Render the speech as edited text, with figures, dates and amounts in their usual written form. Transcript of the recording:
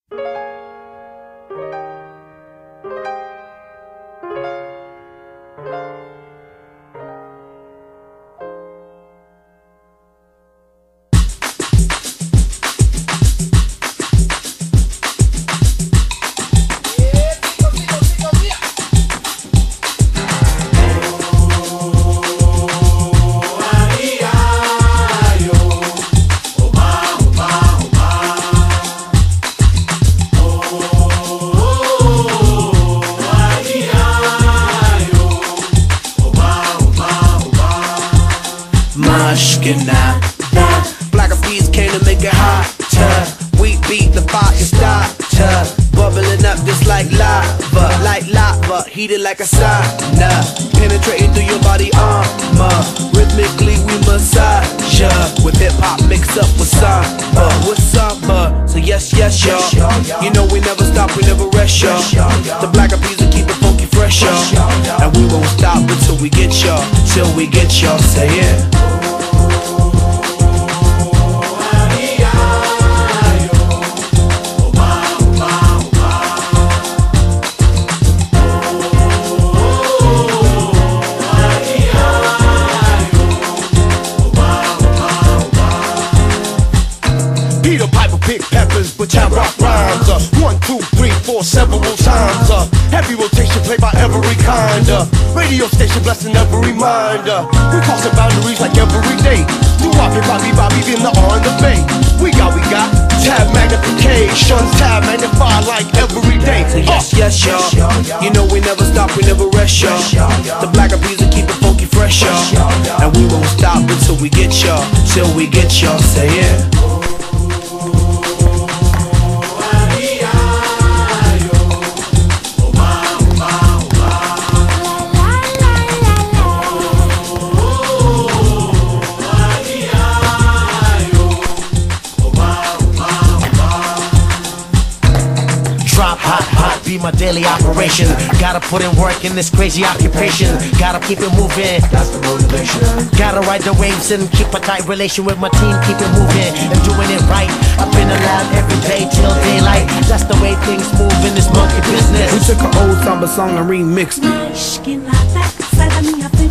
Black of peas came to make it hotter. We beat the fire starter, bubbling up just like lava, heated like a sauna, penetrating through your body armor. Rhythmically we massage ya, with hip hop mixed up with samba, So yes, y'all. You know we never stop, we never rest, y'all. The Black of peas will keep it funky fresh, y'all. And we won't stop until we get y'all, till we get y'all. Say it. Peter Piper pick peppers, but jam rock rhymes. 1, 2, 3, 4, several times. Heavy rotation played by every kind. Radio station blessing every mind. We crossing boundaries like every day. Do Bobby, in the on the bay. We got tab magnification, tab magnify like every day. Yes, y'all. You know we never stop, we never rest, y'all. The Black of peas will keep it funky fresh, y'all. And we won't stop until we get y'all, till we get y'all. Say it. Drop hot, be my daily operation. Gotta put in work in this crazy occupation. Gotta keep it moving, that's the motivation. Gotta ride the waves and keep a tight relation with my team. Keep it moving and doing it right. I've been alive every day till daylight. That's the way things move in this monkey business. We took an old samba song and remixed it.